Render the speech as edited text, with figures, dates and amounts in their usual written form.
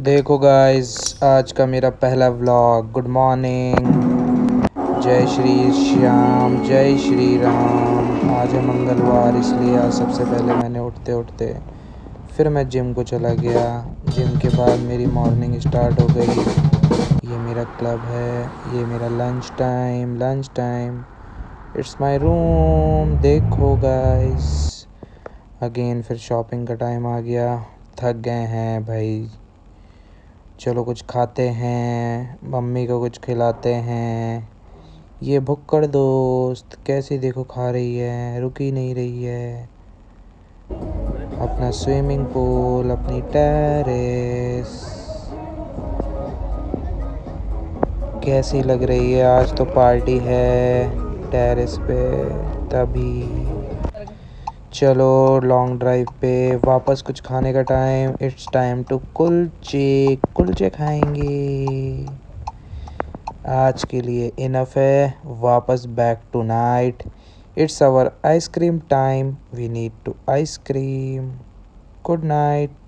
देखो गाइस, आज का मेरा पहला व्लॉग। Good morning. जय श्री श्याम, जय श्री राम। आज है मंगलवार, इसलिए आज सबसे पहले मैंने उठते उठते फिर मैं जिम को चला गया। जिम के बाद मेरी मॉर्निंग स्टार्ट हो गई। ये मेरा क्लब है, ये मेरा lunch time it's my room. देखो गाइस, अगेन फिर शॉपिंग का टाइम आ गया। थक गए हैं भाई, चलो कुछ खाते हैं, मम्मी को कुछ खिलाते हैं। ये भुक्कड़ दोस्त कैसी देखो खा रही है, रुक ही नहीं रही है। अपना स्विमिंग पूल, अपनी टेरेस कैसी लग रही है। आज तो पार्टी है टेरेस पे, तभी चलो लॉन्ग ड्राइव पे वापस कुछ खाने का टाइम। इट्स टाइम टू कुलचे खाएंगे। आज के लिए इनफ है, वापस back tonight. It's our ice cream time, we need to ice cream. Good night.